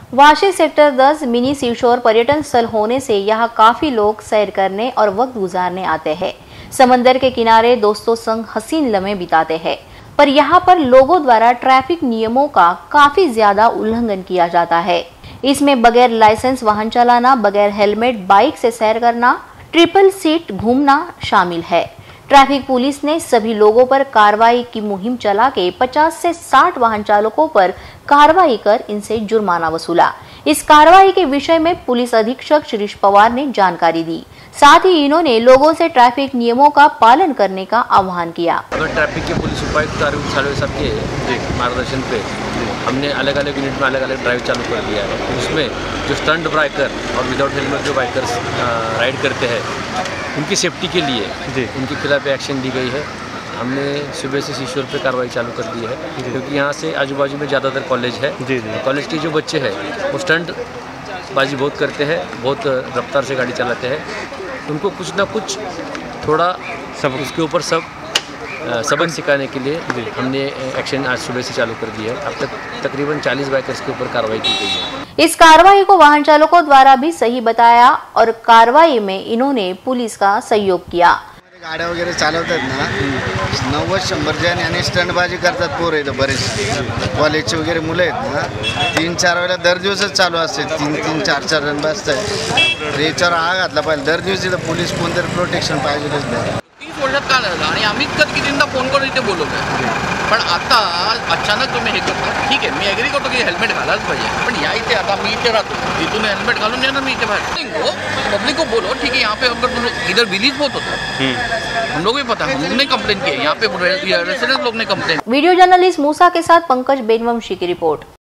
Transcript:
Vashi sector 10 mini seashore पर्यटन स्थल होने से यहाँ काफी लोग सैर करने और वक्त गुजारने आते हैं। समंदर के किनारे दोस्तों संग हसीन लम्हे बिताते हैं, पर यहाँ पर लोगों द्वारा ट्रैफिक नियमों का काफी ज्यादा उल्लंघन किया जाता है। इसमें बगैर लाइसेंस वाहन चलाना, बगैर हेलमेट बाइक से सैर करना, ट्रिपल सीट घूमना शामिल है। ट्रैफिक पुलिस ने सभी लोगों पर कार्रवाई की मुहिम चला के 50 से 60 वाहन चालकों पर कार्रवाई कर इनसे जुर्माना वसूला। इस कार्रवाई के विषय में पुलिस अधीक्षक श्री पवार ने जानकारी दी। साथ ही इन्होंने लोगों से ट्रैफिक नियमों का पालन करने का आह्वान किया। ट्रैफिक के पुलिस उपायुक्त साहब के मार्गदर्शन पे हमने अलग अलग यूनिट में अलग अलग ड्राइव चालू कर दिया है। उसमें जो स्टंट बाइकर और विदाउट हेलमेट जो बाइकर्स राइड करते हैं उनकी सेफ्टी के लिए उनके खिलाफ एक्शन ली गई है। हमने सुबह से सीशोर पे कार्रवाई चालू कर दी है, क्योंकि यहाँ से आजू बाजू में ज़्यादातर कॉलेज है। कॉलेज के जो बच्चे हैं वो स्टंट बाजी बहुत करते हैं, बहुत रफ्तार से गाड़ी चलाते हैं। उनको कुछ ना कुछ थोड़ा सब उसके ऊपर सबक सिखाने के लिए हमने एक्शन आज सुबह से चालू कर दिया है। अब तक तकरीबन 40 बाइकर्स के ऊपर कार्रवाई की गई है। इस कार्रवाई को वाहन चालकों द्वारा भी सही बताया और कार्रवाई में इन्होंने पुलिस का सहयोग किया। गाड्या वगैरे चालवतात ना 90-100 जण आणि स्टंटबाजी करतात पोरं इथं बरेच कॉलेजचे वगैरे मुलं आहेत ना 3-4 वेळा दर दिवसच चालू असते 3-3, 4-4 जण बसतात। याच्यावर आग घातला पाहिजे। दर दिवशी इथं पोलीस कोणतरी प्रोटेक्शन पाहिजेच नाही। 30 वर्षात काय झालं आणि आम्ही कितींदा फोन करून इथे बोलवतोय, पण आता अचानक तुम्ही हे करता। ठीक आहे, मी एग्री करतो की हेल्मेट घालायलाच पाहिजे, पण या इथे आता मी इथे राहतो, इथून हेल्मेट घालून येणार मी इथे बाहेर। पब्लिक को बोलो ठीक है, यहाँ पे अगर तुम लोग इधर विलीज बहुत होता है, हम लोग भी पता है, हमने कंप्लेन की है, यहाँ पे रेसिडेंट लोग ने कंप्लेन। वीडियो जर्नलिस्ट मूसा के साथ पंकज बेनवंशी की रिपोर्ट।